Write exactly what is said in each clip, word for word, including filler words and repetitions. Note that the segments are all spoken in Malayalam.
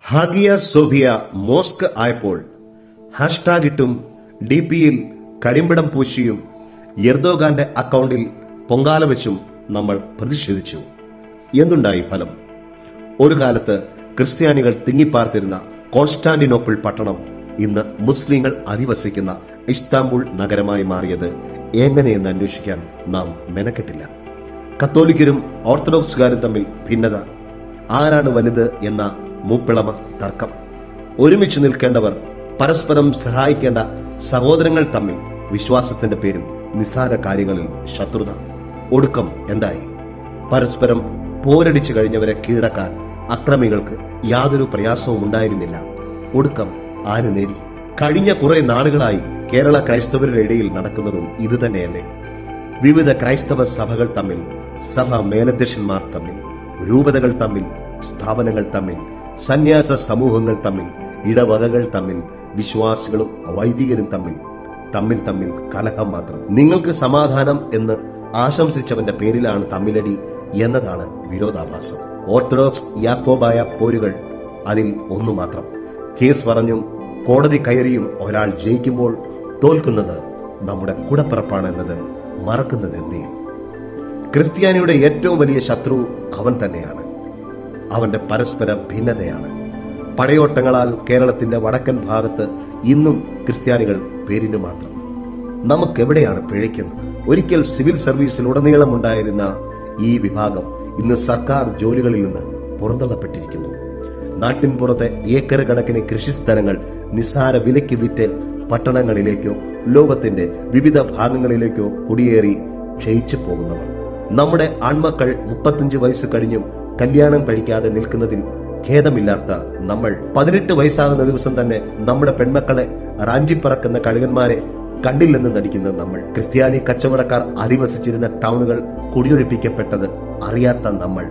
ഹാഗിയ സോഫിയ മോസ്ക് ആയപ്പോൾ ഹാഷ്ടാഗ് ഇട്ടും ഡി പിയിൽ കരിമ്പിടം പൂശിയും എർദോഗാന്റെ അക്കൗണ്ടിൽ പൊങ്കാല വെച്ചും നമ്മൾ പ്രതിഷേധിച്ചു. എന്തുണ്ടായി ഫലം? ഒരു കാലത്ത് ക്രിസ്ത്യാനികൾ തിങ്ങിപ്പാർത്തിരുന്ന കോൺസ്റ്റാന്റിനോപ്പിൾ പട്ടണം ഇന്ന് മുസ്ലിങ്ങൾ അധിവസിക്കുന്ന ഇസ്താംബുൾ നഗരമായി മാറിയത് എങ്ങനെയെന്ന് അന്വേഷിക്കാൻ നാം മെനക്കെട്ടില്ല. കത്തോലിക്കരും ഓർത്തഡോക്സുകാരും തമ്മിൽ ഭിന്നത, ആരാണ് വലുത് എന്ന മൂപ്പിളമ തർക്കം, ഒരുമിച്ച് നിൽക്കേണ്ടവർ, പരസ്പരം സഹായിക്കേണ്ട സഹോദരങ്ങൾ തമ്മിൽ വിശ്വാസത്തിന്റെ പേരിൽ നിസ്സാര കാര്യങ്ങളിൽ ശത്രുത. ഒടുക്കം എന്തായി? പരസ്പരം പോരടിച്ചു കഴിഞ്ഞവരെ കീഴടക്കാൻ അക്രമികൾക്ക് യാതൊരു പ്രയാസവും ഉണ്ടായിരുന്നില്ല. ഒടുക്കം ആര് നേടി? കഴിഞ്ഞ കുറെ നാളുകളായി കേരള ക്രൈസ്തവരുടെ ഇടയിൽ നടക്കുന്നതും ഇതുതന്നെയല്ലേ? വിവിധ ക്രൈസ്തവ സഭകൾ തമ്മിൽ, സഭ മേലധ്യക്ഷന്മാർ തമ്മിൽ, രൂപതകൾ തമ്മിൽ, സ്ഥാപനങ്ങൾ തമ്മിൽ, സന്യാസ സമൂഹങ്ങൾ തമ്മിൽ, ഇടവകകൾ തമ്മിൽ, വിശ്വാസികളും വൈദികരും തമ്മിൽ തമ്മിൽ തമ്മിൽ കലഹം മാത്രം. നിങ്ങൾക്ക് സമാധാനം എന്ന് ആശംസിച്ചവന്റെ പേരിലാണ് തമ്മിലടി എന്നതാണ് വിരോധാഭാസം. ഓർത്തഡോക്സ് യാക്കോബായ പോരുകൾ അതിൽ ഒന്നു മാത്രം. കേസ് പറഞ്ഞും കോടതി കയറിയും ഒരാൾ ജയിക്കുമ്പോൾ തോൽക്കുന്നത് നമ്മുടെ കൂടപ്പിറപ്പാണെന്നത് മറക്കുന്നത് എന്തിയും? ക്രിസ്ത്യാനിയുടെ ഏറ്റവും വലിയ ശത്രു അവൻ തന്നെയാണ്. അവന്റെ പരസ്പര ഭിന്നതയാണ്. പടയോട്ടങ്ങളാൽ കേരളത്തിന്റെ വടക്കൻ ഭാഗത്ത് ഇന്നും ക്രിസ്ത്യാനികൾ പേരിനു മാത്രം. നമുക്കെവിടെയാണ് പിഴയ്ക്കുന്നത്? ഒരിക്കൽ സിവിൽ സർവീസിൽ ഉടനീളമുണ്ടായിരുന്ന ഈ വിഭാഗം ഇന്ന് സർക്കാർ ജോലികളിൽ നിന്ന് പുറന്തള്ളപ്പെട്ടിരിക്കുന്നു. നാട്ടിൻപുറത്തെ ഏക്കർ കണക്കിന് കൃഷിസ്ഥലങ്ങൾ നിസ്സാര വിലയ്ക്ക് വിറ്റ് പട്ടണങ്ങളിലേക്കോ ലോകത്തിന്റെ വിവിധ ഭാഗങ്ങളിലേക്കോ കുടിയേറി ക്ഷയിച്ചു പോകുന്നവർ. നമ്മുടെ ആൺമക്കൾ മുപ്പത്തിയഞ്ച് വയസ്സ് കഴിഞ്ഞും കല്യാണം കഴിക്കാതെ നിൽക്കുന്നതിൽ ഖേദമില്ലാത്ത നമ്മൾ, പതിനെട്ട് വയസ്സാകുന്ന ദിവസം തന്നെ നമ്മുടെ പെൺമക്കളെ റാഞ്ചിപ്പറക്കുന്ന കഴുകന്മാരെ കണ്ടില്ലെന്ന് നടിക്കുന്ന നമ്മൾ, ക്രിസ്ത്യാനി കച്ചവടക്കാർ അധിവസിച്ചിരുന്ന ടൗണുകൾ കുടിയൊഴിപ്പിക്കപ്പെട്ടത് അറിയാത്ത നമ്മൾ,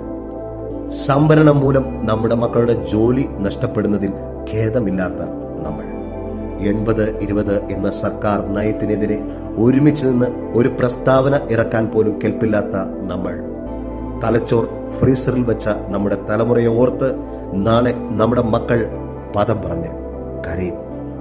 സംവരണം മൂലം നമ്മുടെ മക്കളുടെ ജോലി നഷ്ടപ്പെടുന്നതിൽ ഖേദമില്ലാത്ത നമ്മൾ, എൺപത് ഇരുപത് എന്ന സർക്കാർ നയത്തിനെതിരെ ഒരുമിച്ച് നിന്ന് ഒരു പ്രസ്താവന ഇറക്കാൻ പോലും കെൽപ്പില്ലാത്ത നമ്മൾ, തലച്ചോർ ഫ്രീസറിൽ വെച്ച നമ്മുടെ തലമുറയെ ഓർത്ത് നാളെ നമ്മുടെ മക്കൾ പദം പറഞ്ഞ് കരയും.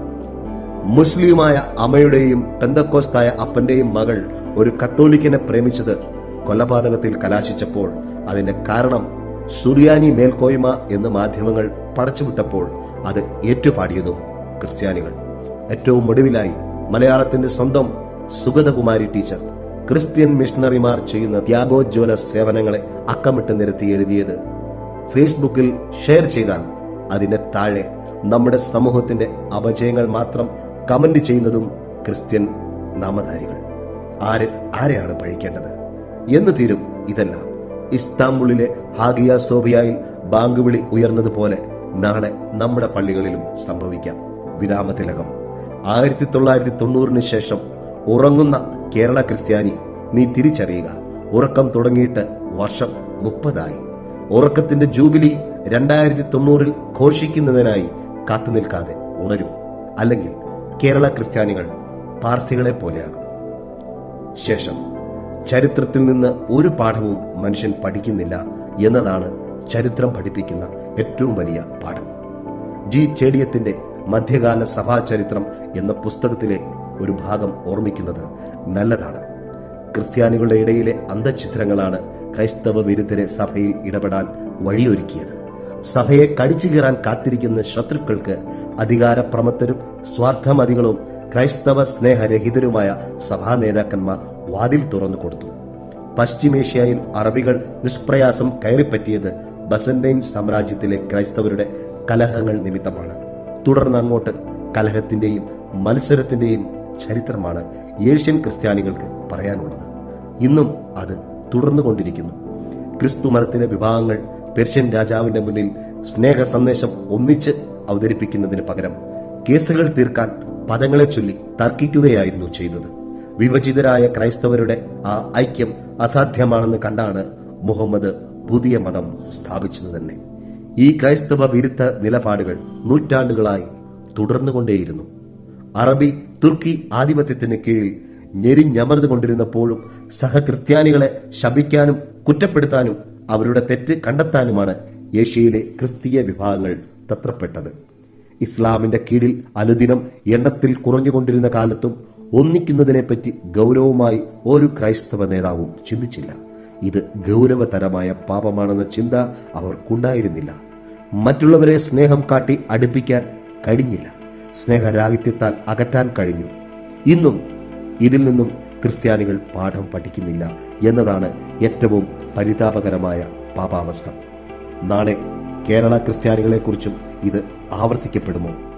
മുസ്ലിമായ അമ്മയുടെയും പെന്തക്കോസ്തായ അപ്പന്റെയും മകൾ ഒരു കത്തോലിക്കനെ പ്രേമിച്ചത് കൊലപാതകത്തിൽ കലാശിച്ചപ്പോൾ അതിന്റെ കാരണം സുറിയാനി മേൽക്കോയ്മ എന്ന് മാധ്യമങ്ങൾ പടച്ചുവിട്ടപ്പോൾ അത് ഏറ്റുപാടിയതും ക്രിസ്ത്യാനികൾ. ഏറ്റവും ഒടുവിലായി മലയാളത്തിന്റെ സ്വന്തം സുഗതകുമാരി ടീച്ചർ ക്രിസ്ത്യൻ മിഷണറിമാർ ചെയ്യുന്ന ത്യാഗോജ്വല സേവനങ്ങളെ അക്കമിട്ട് നിരത്തി എഴുതിയത് ഫേസ്ബുക്കിൽ ഷെയർ ചെയ്താൽ അതിന്റെ താഴെ നമ്മുടെ സമൂഹത്തിന്റെ അപജയങ്ങൾ മാത്രം കമന്റ് ചെയ്യുന്നതും ക്രിസ്ത്യൻ നാമധാരികൾ. ആര് ആരെയാണ് പഴിക്കേണ്ടത് എന്ന് തീരും ഇതെല്ലാം. ഇസ്താംബുളിലെ ഹാഗിയ സോഫിയയിൽ ബാങ്ക് വിളി ഉയർന്നതുപോലെ നാളെ നമ്മുടെ പള്ളികളിലും സംഭവിക്കാം. വിരാമതിലകം. ആയിരത്തി തൊള്ളായിരത്തി തൊണ്ണൂറിന് ശേഷം ഉറങ്ങുന്ന കേരള ക്രിസ്ത്യാനി, നീ തിരിച്ചറിയുക. ഉറക്കം തുടങ്ങിയിട്ട് വർഷം മുപ്പതായി. ഉറക്കത്തിന്റെ ജൂബിലി രണ്ടായിരത്തി തൊണ്ണൂറിൽ ഘോഷിക്കുന്നതിനായി കാത്തുനിൽക്കാതെ ഉണരൂ. അല്ലെങ്കിൽ കേരള ക്രിസ്ത്യാനികൾ പാർസികളെ പോലെയാകും. ശേഷം ചരിത്രത്തിൽ നിന്ന് ഒരു പാഠവും മനുഷ്യൻ പഠിക്കുന്നില്ല എന്നതാണ് ചരിത്രം പഠിപ്പിക്കുന്ന ഏറ്റവും വലിയ പാഠം. ജി ചേടിയത്തിന്റെ മധ്യകാല സഭാചരിത്രം എന്ന പുസ്തകത്തിലെ ഒരു ഭാഗം ഓർമ്മിക്കുന്നത് നല്ലതാണ്. ക്രിസ്ത്യാനികളുടെ ഇടയിലെ അന്തഃഛിദ്രങ്ങളാണ് ക്രൈസ്തവ വിരുദ്ധരെ സഭയിൽ ഇടപെടാൻ വഴിയൊരുക്കിയത്. സഭയെ കടിച്ചു കീറാൻ കാത്തിരിക്കുന്ന ശത്രുക്കൾക്ക് അധികാരപ്രമത്തരും സ്വാർത്ഥമതികളും ക്രൈസ്തവ സ്നേഹരഹിതരുമായ സഭാ നേതാക്കന്മാർ വാതിൽ തുറന്നു കൊടുത്തു. പശ്ചിമേഷ്യയിൽ അറബികൾ നിഷ്പ്രയാസം കയറിപ്പറ്റിയത് ബസന്റൈൻ സാമ്രാജ്യത്തിലെ ക്രൈസ്തവരുടെ കലഹങ്ങൾ നിമിത്തമാണ്. തുടർന്ന് അങ്ങോട്ട് കലഹത്തിന്റെയും മത്സരത്തിന്റെയും ചരിത്രമാണ് ഏഷ്യൻ ക്രിസ്ത്യാനികൾക്ക് പറയാനുള്ളത്. ഇന്നും അത് തുടർന്നുകൊണ്ടിരിക്കുന്നു. ക്രിസ്തു മതത്തിലെ വിഭാഗങ്ങൾ പെർഷ്യൻ രാജാവിന്റെ മുന്നിൽ സ്നേഹ സന്ദേശം ഒന്നിച്ച് അവതരിപ്പിക്കുന്നതിന് പകരം കേസുകൾ തീർക്കാൻ പദങ്ങളെ ചൊല്ലി തർക്കിക്കുകയായിരുന്നു ചെയ്തത്. വിഭജിതരായ ക്രൈസ്തവരുടെ ആ ഐക്യം അസാധ്യമാണെന്ന് കണ്ടാണ് മുഹമ്മദ് പുതിയ മതം സ്ഥാപിച്ചത് തന്നെ. ഈ ക്രൈസ്തവ വിരുദ്ധ നിലപാടുകൾ നൂറ്റാണ്ടുകളായി തുടർന്നുകൊണ്ടേയിരുന്നു. അറബി തുർക്കി ആധിപത്യത്തിന് കീഴിൽ ഞെരിഞ്ഞമർന്നുകൊണ്ടിരുന്നപ്പോഴും സഹക്രിസ്ത്യാനികളെ ശപിക്കാനും കുറ്റപ്പെടുത്താനും അവരുടെ തെറ്റ് കണ്ടെത്താനുമാണ് ഏഷ്യയിലെ ക്രിസ്തീയ വിഭാഗങ്ങൾ തത്രപ്പെട്ടത്. ഇസ്ലാമിന്റെ കീഴിൽ അനുദിനം എണ്ണത്തിൽ കുറഞ്ഞുകൊണ്ടിരുന്ന കാലത്തും ഒന്നിക്കുന്നതിനെപ്പറ്റി ഗൗരവമായി ഒരു ക്രൈസ്തവ നേതാവും ചിന്തിച്ചില്ല. ഇത് ഗൗരവതരമായ പാപമാണെന്ന ചിന്ത അവർക്കുണ്ടായിരുന്നില്ല. മറ്റുള്ളവരെ സ്നേഹം കാട്ടി അടുപ്പിക്കാൻ കഴിഞ്ഞില്ല. സ്നേഹരാഹിത്യത്താൽ അകറ്റാൻ കഴിഞ്ഞു. ഇന്നും ഇതിൽ നിന്നും ക്രിസ്ത്യാനികൾ പാഠം പഠിക്കുന്നില്ല എന്നതാണ് ഏറ്റവും പരിതാപകരമായ പാപാവസ്ഥ. നാളെ കേരള ക്രിസ്ത്യാനികളെക്കുറിച്ചും ഇത് ആവർത്തിക്കപ്പെടുമോ?